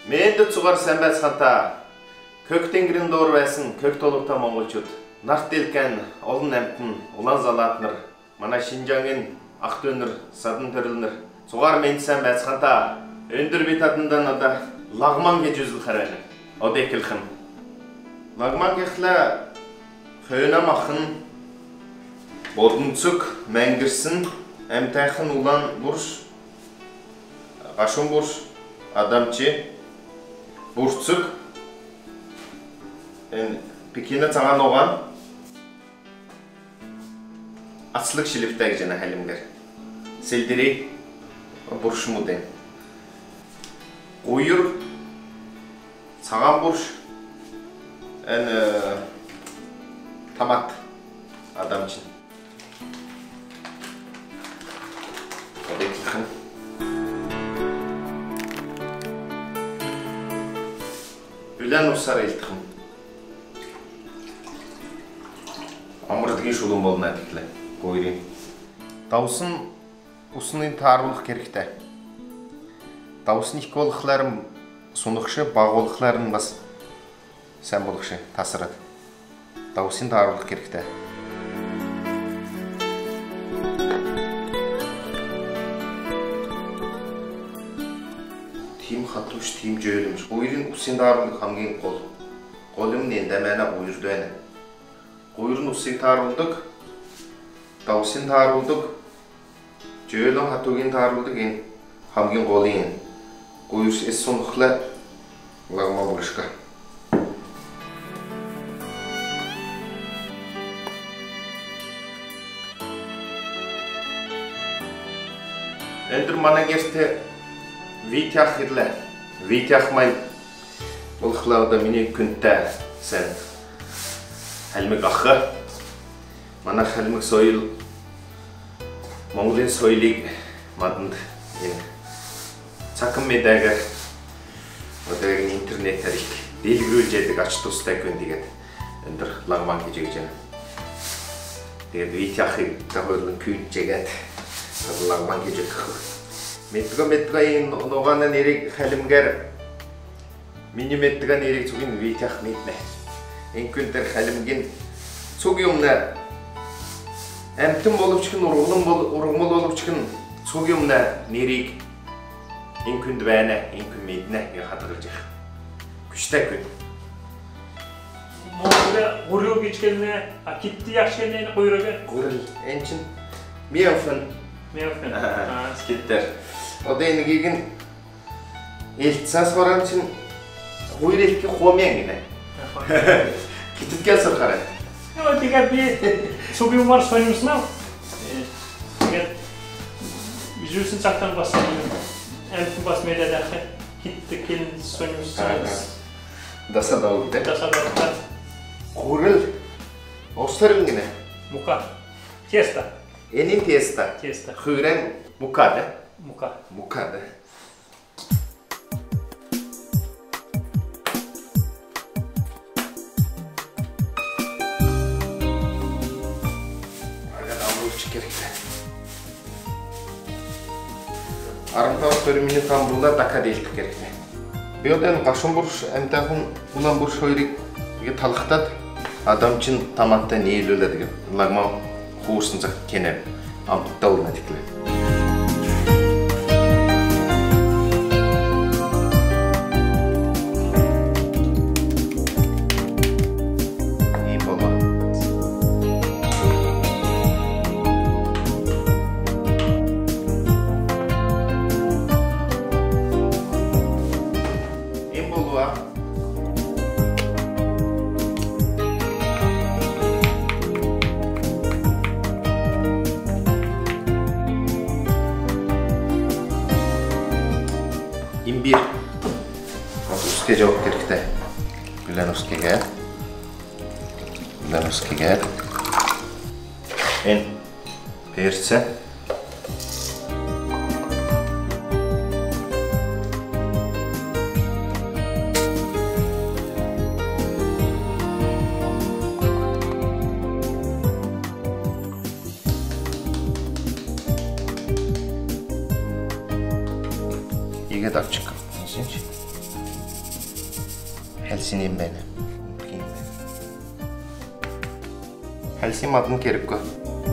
Мэнді цуғар сәмбәс ханта, көк тенгірін doğru бәсін, көк толықта Моңғолчуд. Нарт делкен, олын әмтін, улан залатыныр. Мана Шинжаңын, ақтөнір, садын түрілінір. Цуғар мэнді сәмбәс ханта, өндір бет адындан ада лағман ке жүзіл қарайын. Ода екілхін. Лағман кеқілі қойына мақын, бодынцық мәңгірсін, әмтәйқін улан бұрш, қашын бұрш, адамчы, бұршцық, пекені цаған оған, атсылық шіліптәгі жана әлімгер. Селдері бұршымы ден. Қойыр, цаған бұрш, томат адамчын. Odekilxin. Ülen usar eltixin. Амырдыгин шулун болун әдіклі. Қойрин. Даусын ұсынын тарылық керекті. Даусын икі олықларым сұнықшы, баг олықларын бас сән болықшы тасырады. Даусын тарылық керекті. Тим хатуш, тим жөйліміш. Қойрин ұсын тарылық хамген қол. Қолым ненде мәні ойырды әні. Қойырын ұсын тарылдық, даусын тарылдық, жөйлің хатуген тарылдық ең хамген қолы ең. Қойырс әс соңықлы лағма бұғышқа. Әндір мана керсті витях еділі. Витях май бұлықлауды мене күнтті сән. Хәлмік ақы. Мана хәлмік сойыл. Моңғолин сойлиг мадынды. Цакын медәгі. Одағы интернет тәрік. Делгірөл жәдік ачы тостай көн деген. Өндір лағман кежегі жәні. Деген витяхы қағырлың күйін жегәді. Лағман кежегі. Меттіға ең оғанын ерек хәлімгер. Мені меттіған ерек сұғын витях метіне. Ең күнтер хәлімген соғы өмні әмтім болып чықын, ұрғымыл болып чықын соғы өмні нерек ең күнді бәні, ең күн метіне ең қатығыр жақ. Күшті күн. Моңғолы ғұрыл кечкеліне, кетті яқшкеліне қойырығы? Ғұрыл, әншін меуфін. Меуфін. Скеттер. Ода ені кеген елтісас баран үшін ғойыр елтке қуамиян кені. Кетіп келсір қарай. Деген бір соғы өмір сөйнімсін ау. Деген жүзін сақтан басын, әмтін бас медәді кетті келін сөйнімсін. Даса дауылды. Даса дауылды. Ғұрыл, остарың кені? Мука. Теста. Енін теста. Теста. Хүйрен мукады. Мука. Мукады. Арымтау көрімені тамбылда дақа дейлік керекті. Беоден қашын бұрш, әмтағын ұлан бұрш ойрек талықтад, адамчын таматта нейл өледі. Лағмау қуырсын зақ кенер, амтықта олына декілі. İmbir. Üstüge cevap gerekti. Gülen üstüge. Gülen üstüge. En perse. 이게 납치감. Halsiyim ben. Halsiyim adını kerip koy.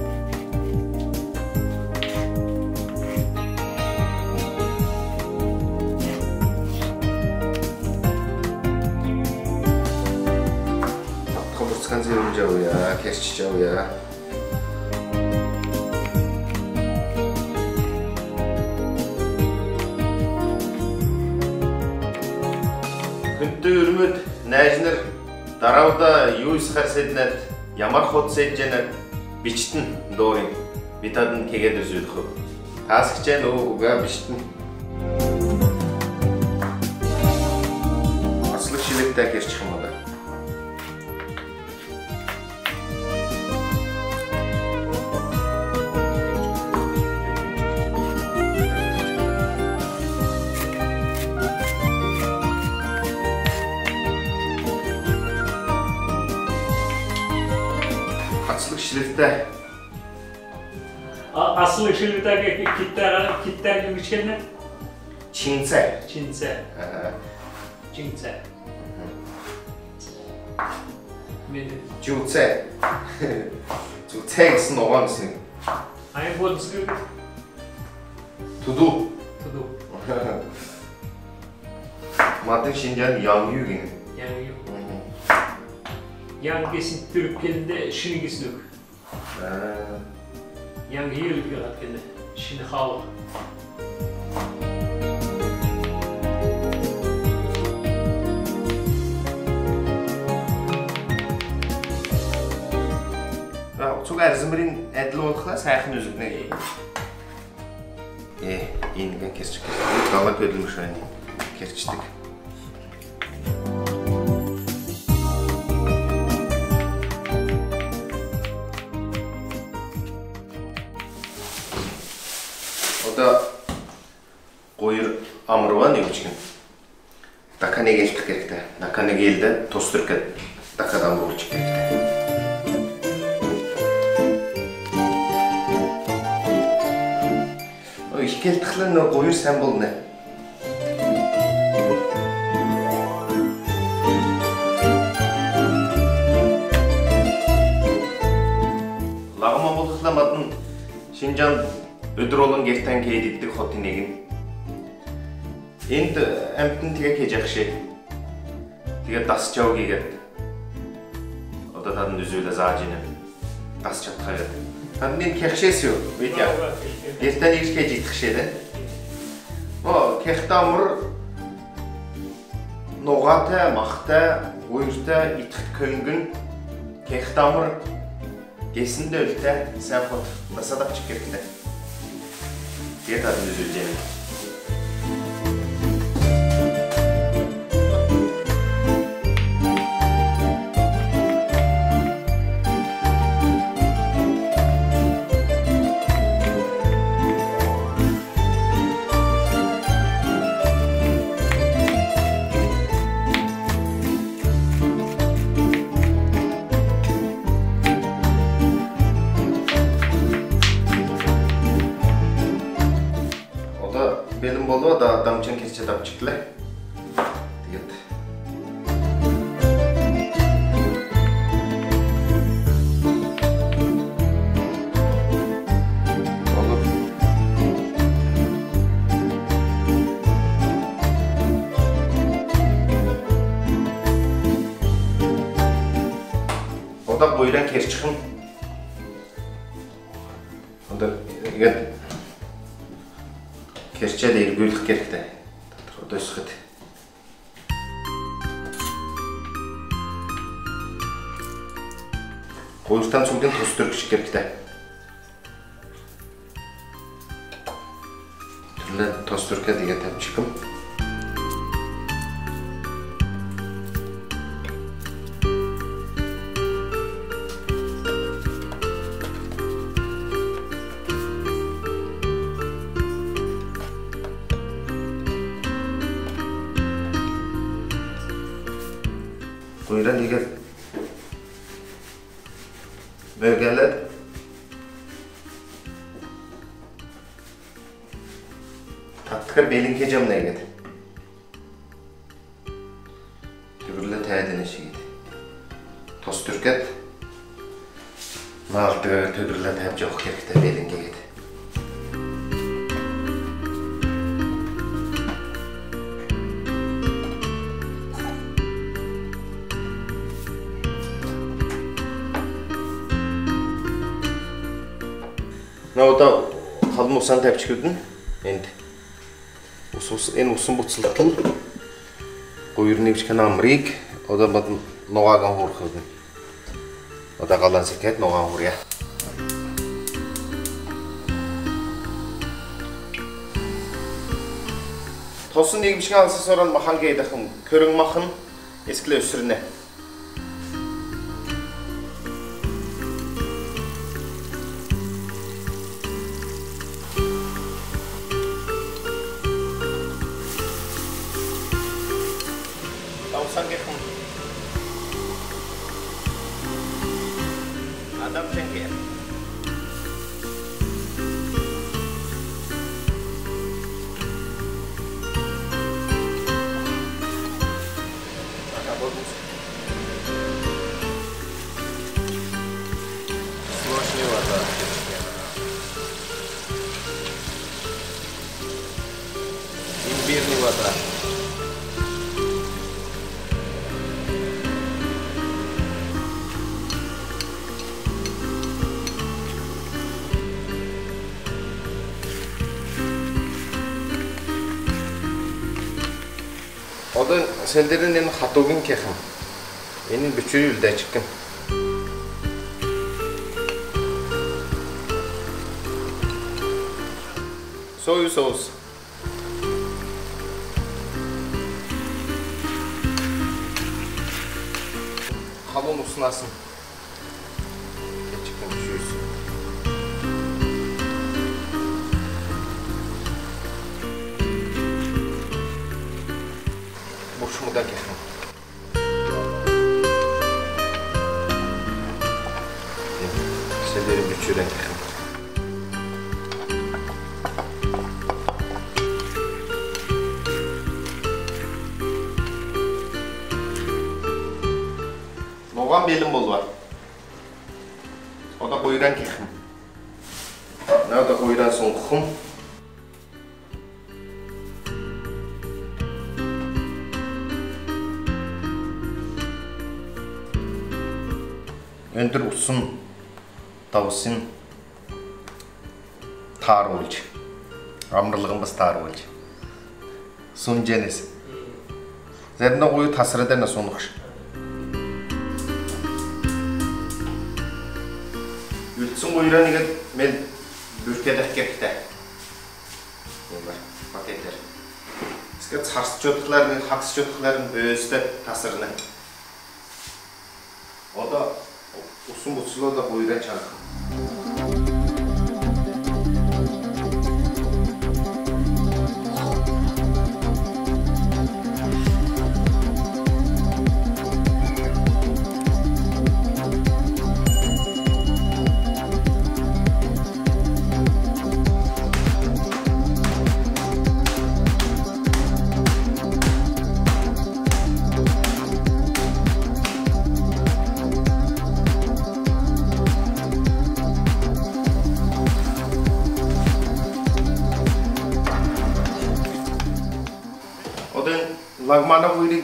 Kaburtkan sevim jauh ya, kesçi jauh ya. Күнті үрмөт, нәжінір, дарауда юйс қарседінет, ямар ход сейдженет, бичтін дорин, битадын кегед үзуд ху. Тасықчен оға бичтін. Асылық шилікті әкеш чықымады. Asılık şirifte. Asıl şirifte kitler gibi içkenne? Çinse. Çinse. Çinse. Cüce. Cüce kısın olan mısın? Hangi kodus gibi? Tudu. Tudu. Madın Şincan Yangyu gibi. Yani Yang kesin Türkiye'de şini gizlik. Yang yıl yarat kendi. Şini halı. Çok erzimirin edli oldukla sayakın özükne. İyinigen kesçik. Dalla ködülmüş öyle. Kesçtik. O da koyur amırvan yokçun. Dakane geçtik gerekte. Dakane geldi, tosturken dakadan vuracak gerekte. O işkel tıklarını koyur sembol ne? Lağıma bolıklamadın. Şincan ödür olun gerten keydittik hotinegin. Endi əmtin tige kecek şey. Tige das çağı geget. O da tadın üzüyle zacinin. Das çatığa geget. Tadın en kekşesi yok. Vet ya. Gerten iş kecik şeyden. O kektamur noğata, mahta, uyurta, itik köngün kektamur gesinde ölte sen hot. Basadak çıkırtı. Tige tadın üzüleceğini. Benim bolu da adam için kesçe dap çıktı. Diyet. Olur. O da boylan kes çıkın. O da evet. Kesçe değil, gülük gerekti. O da sıkıntı. Koyustan soğudan tostur küçük gerekti. Türlü tosturka diye tabi çıkım. Koyudan diye bölgeler tatlıkar belin kecam ne gedi. Tübürle Öyle hep çok gerekte belin geldi. Ne o da kalın olsan tep çıkırdın. Endi. En uzun butsultun. Koyurun evçken amrik. O da badın noğagan vurkırdın. O da kalan sirket noğan vuruya. Tosun diye bir şey alsa soran makan geydakhım. Körün makın eskile ösürüne. Tavsan gekhım. Adam çeker. İmbirli vada. O da selderin en hatogin kekhim. Enin bütçülü ülde çıkkın. Soy sos. Kalın usnasın. Çıkkın düşüyorsun. Boşumu da kekhim. Selderin bütçüden kekhim. Noğan belim bol var. O da koyuran kekhim. Ne o da koyuran son kukhum. Öndür usun tavusin tar olcu. Amrılığımız tar olcu. Sun cenis. Zerinde koyu tasır edene sonuç. Ültsün koyuran egen men bürkedek gekte. Bunlar paketler. Bizge çarşı çotukların, haks çotukların özde tasırını. O da usun butsulu da koyuran çarkı. Lagmana koydik.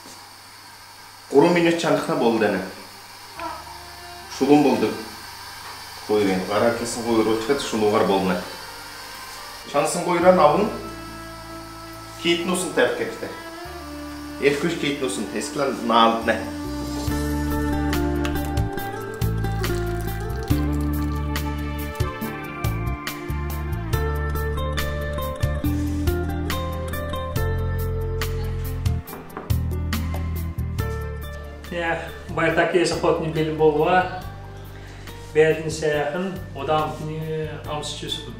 10 minut çandıkta boldu ene. Şulun boldu. Koyuran. Qara kesin koyurup çıkıp şuluğar bolna. Şansın koyuran avın keyitnusun tepkekte. Erkuş keyitnusun tesklan naltne. Ya, bayrak esa potni beli bolwa. Berdin sayakın, odamni amsçısı.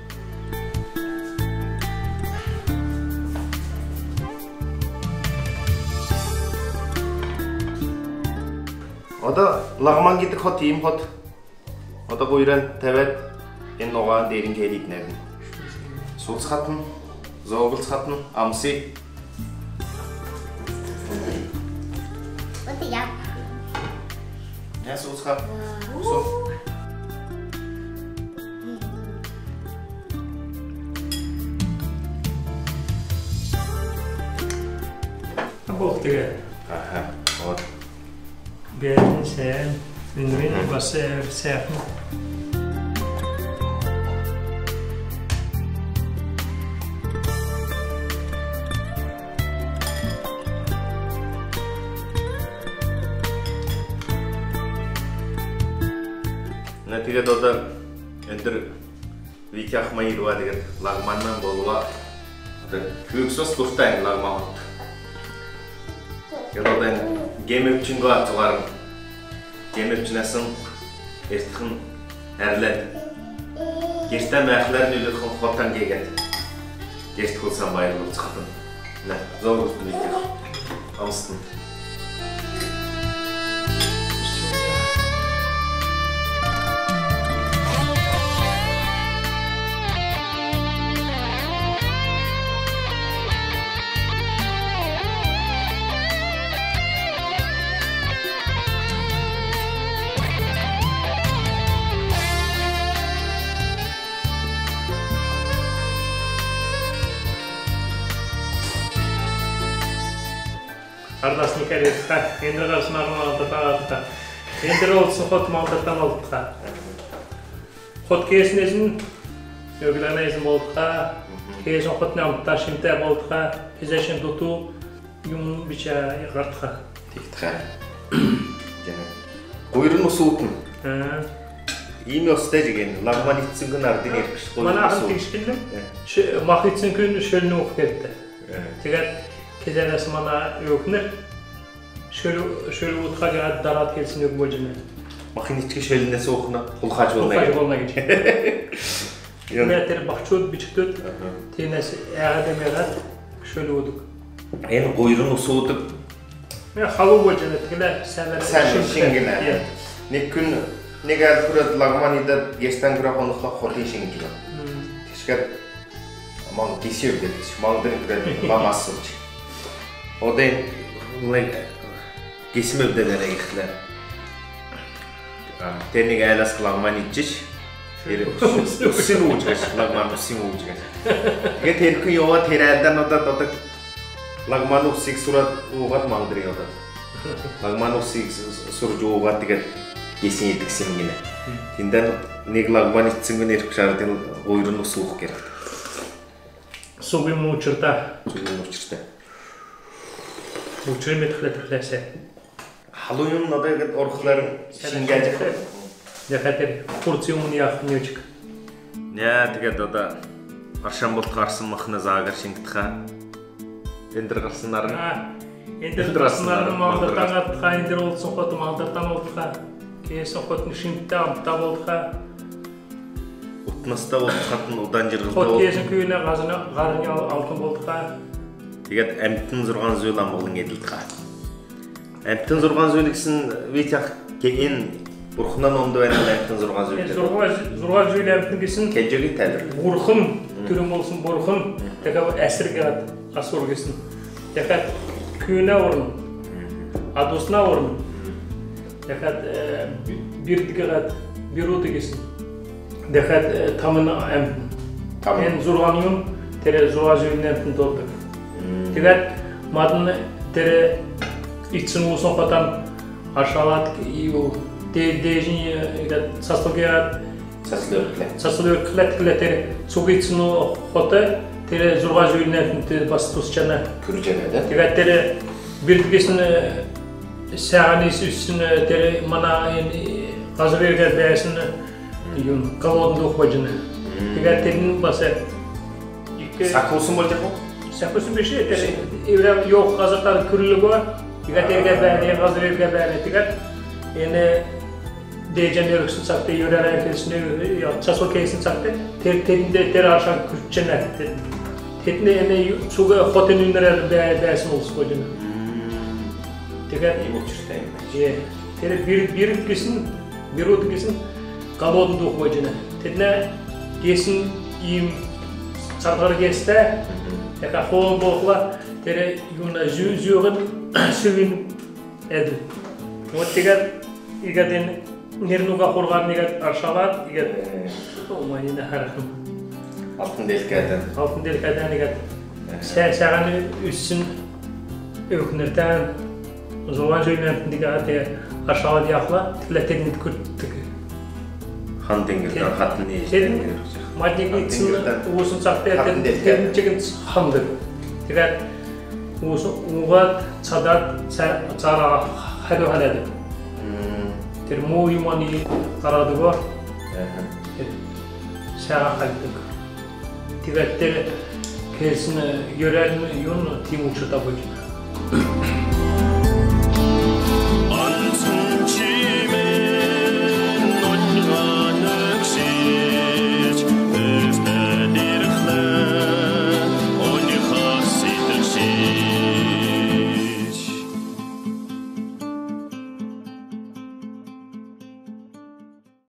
O da lağman gidik hot yiyim hot. O da koyuran tevet en noğan derin gelik nerede. Sulç hatın, zoğul hatın, amsi. What the Ya sulç hat. Su. dige. Aha. O. Ben sen ünlü bası sevdim. Netice doda endir vikah mayırwa деген лагманнан болуға күксөз куртайын лагман. Йодан гемепчинго атыларын гемепчинесин эртхин әрләд. Гештен мәхләрін үліхін хоттан кегет. Гешт кылсан байырылып чыктым. Мына зор устун виках. Амстын. Ardasını kereydik, endi karşısına aldık. Endi olsun hot mağdırdan aldık. Hot kesinizin ögülenizin aldık. Kesin hot ne aldık, şimdi aldık. Bize şimdi tutu yum biçe yıkardık. Tiktik. Kuyruğunu soğutun. İyi olsa degen, lagman içsin gün ardın erkiş. Bana akın tekişkindim. Mahritsin gün şölünü okup etti. Kezelesi bana yoknur. Şöyle utka geldi darat gelsin yok bocana. Bakın içki şöyle nesi okuna, hulkaç olmaya geçiyor. Hulkaç olmaya geçiyor. Meğer bakçı biçikti. Tenesi eğerde meğer şöyle olduk. En kuyruğunu soğutup. Halı bocana tıkla sen şingine. Ne gün ne geldi kurad lagmanida geçten kura konukla hortin şingine. Teşekkür. Aman kesiyor dedi. Mağdur kurad maması. O da kesim öbdelere yıktılar. Ternik aylas kılagman içiş. Usim uçgaş, kılagman usim uçgaş. Ege terkin yoğa terelden o da kılagman usik surat uğat mağdırıyor o da. Kılagman usik surucu uğat diye kesin yetiksin yine. Tinden ne kılagman içsin gün erkek şartın oyurunu soğuk gerek. Suyumu uçurta. Suyumu uçurta. Uçurma tıkla. Halıyım da orkuların şingecek. Ne kadar porsiyon yakın yok. Ne tige da akşam bol karşısın makine zagar şingitha. Endir karşısınların. Endir karşısınların mağdırdan attığa endir olsun kodu mağdırdan olduğa. Kesin kodun şingitha amta olduğa. Utmasda oldu katın udan jirgilda oldu. Kod kesin köyüne garını altın olduğa. Tige emtin zurgan zöylan bolun edildiğa. Emtin zurgan zöyliksin vityak en Burxundan onda öyle emtin zurgan zöylik. Zurgan zöylik emtin kesin. Keceli telir. Burxun, türüm olsun burxun. Tekrar esir geldi, asur kesin. Tekrar köyüne orun, adosuna orun. Tekrar bir dikirat, bir otu kesin. Tekrar tamına emtin. En zurgan yum, tere zurgan zöylik emtin doldu. Tekrar madını tere içsin olsun katan aşağıladık iyi o. Dejin sasılıyor kılet çok için o hote tere zurga jüyünden bas tuzçana kürcene de tere bir kesin sağanisi üstüne tere mana hazır yerler beyasin yun kalodun dokbacını terin basa sakılsın bolacak mı? Sakılsın bir şey tere yok hazırlar kürlü var tere beğeni hazır yerler beğeni tere Dejan yörüksün saktı, yörer herkesini çasol kesin saktı. Terinde ter aşağı kürtçene. Terinde ene suga hoten ünlere beyasin olsun hocam. Tekrar iyi uçuştayım. Ter bir kesin, bir otu kesin kalodun da hocam. Terinde kesin iyim sarıları geçte. Tekrar hol bolukla ter yuna züğün sürün edin. O tekrar İgaden Nernuga kurgan nigat arşalar igat olmayını harfım. Altın deliklerden. Altın deliklerden nigat. Sağanı üstün ökünürten zaman jönentindeki ate aşağı diyakla tilletenin kürttük. Han dengirden hatın ne Senin maddi gitsin uğusun sakta etken çekin hamdır. Tekrar uğusun uğat çadat çara hadu haladı. Termo yumani karadı var. Şara haldık. Tekrar kesin yören yön timuçu tabucu.